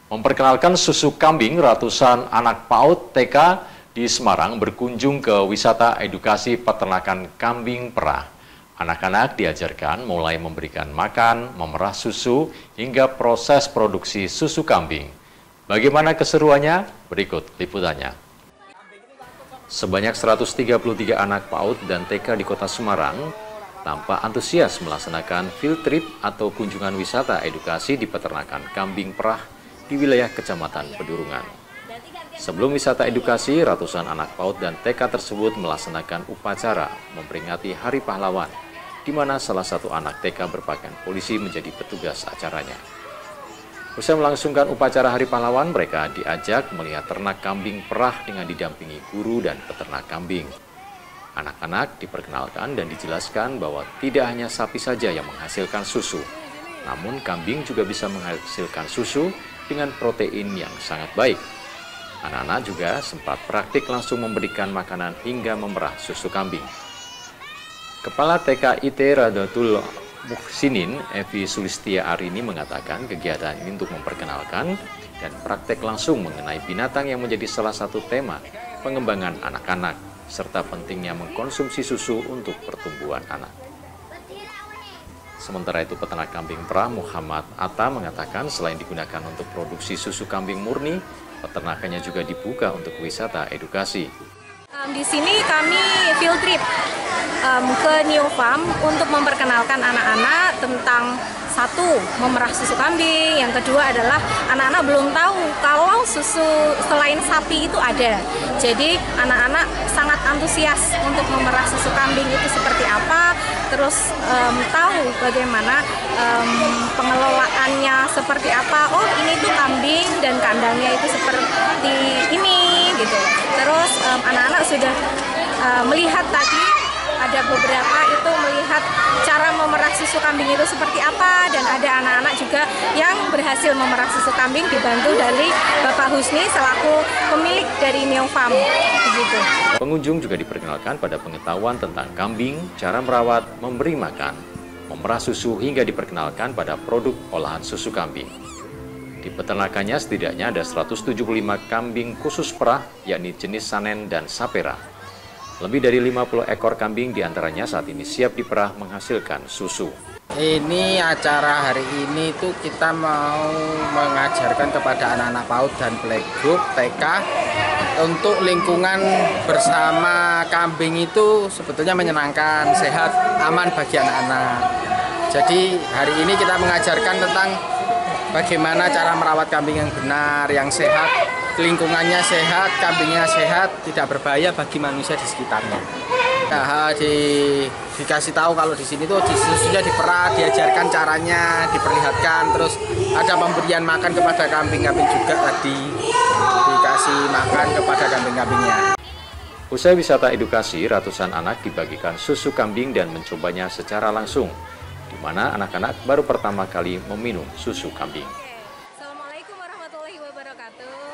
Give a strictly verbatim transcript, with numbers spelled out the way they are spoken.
Memperkenalkan susu kambing, ratusan anak PAUD T K di Semarang berkunjung ke wisata edukasi peternakan kambing perah. Anak-anak diajarkan mulai memberikan makan, memerah susu, hingga proses produksi susu kambing. Bagaimana keseruannya? Berikut liputannya. Sebanyak seratus tiga puluh tiga anak PAUD dan T K di kota Semarang tampak antusias melaksanakan field trip atau kunjungan wisata edukasi di peternakan kambing perah di wilayah Kecamatan Pedurungan. Sebelum wisata edukasi, ratusan anak PAUD dan T K tersebut melaksanakan upacara memperingati Hari Pahlawan, di mana salah satu anak T K berpakaian polisi menjadi petugas acaranya. Usai melangsungkan upacara Hari Pahlawan, mereka diajak melihat ternak kambing perah dengan didampingi guru dan peternak kambing. Anak-anak diperkenalkan dan dijelaskan bahwa tidak hanya sapi saja yang menghasilkan susu, namun kambing juga bisa menghasilkan susu dengan protein yang sangat baik. Anak-anak juga sempat praktik langsung memberikan makanan hingga memerah susu kambing. Kepala T K I T Radatul Muhsinin, Evi Sulistia Arini mengatakan kegiatan ini untuk memperkenalkan dan praktek langsung mengenai binatang yang menjadi salah satu tema pengembangan anak-anak, serta pentingnya mengkonsumsi susu untuk pertumbuhan anak. Sementara itu, peternak kambing perah Muhammad Atta mengatakan selain digunakan untuk produksi susu kambing murni, peternakannya juga dibuka untuk wisata edukasi. Um, di sini kami field trip um, ke New Farm untuk memperkenalkan anak-anak tentang satu, memerah susu kambing. Yang kedua adalah anak-anak belum tahu kalau susu selain sapi itu ada. Jadi anak-anak sangat antusias untuk memerah susu kambing itu seperti apa, terus um, tahu bagaimana um, pengelolaannya seperti apa. Oh, ini tuh kambing dan kandangnya itu seperti ini gitu. Terus um, anak-anak sudah uh, melihat tadi ada beberapa itu melihat cara memerah susu kambing itu seperti apa, dan ada anak-anak juga yang berhasil memerah susu kambing dibantu dari Bapak Husni selaku pemilik dari New Farm. Begitu. Pengunjung juga diperkenalkan pada pengetahuan tentang kambing, cara merawat, memberi makan, memerah susu, hingga diperkenalkan pada produk olahan susu kambing. Di peternakannya setidaknya ada seratus tujuh puluh lima kambing khusus perah, yakni jenis Sanen dan Sapera. Lebih dari lima puluh ekor kambing diantaranya saat ini siap diperah menghasilkan susu. Ini acara hari ini tuh kita mau mengajarkan kepada anak-anak PAUD dan playgroup T K untuk lingkungan bersama kambing itu sebetulnya menyenangkan, sehat, aman bagi anak-anak. Jadi hari ini kita mengajarkan tentang bagaimana cara merawat kambing yang benar, yang sehat, lingkungannya sehat, kambingnya sehat, tidak berbahaya bagi manusia di sekitarnya. Nah, di, dikasih tahu kalau di sini tuh susunya diperah, diajarkan caranya, diperlihatkan, terus ada pemberian makan kepada kambing-kambing juga tadi, dikasih makan kepada kambing-kambingnya. Usai wisata edukasi, ratusan anak dibagikan susu kambing dan mencobanya secara langsung, di mana anak-anak baru pertama kali meminum susu kambing.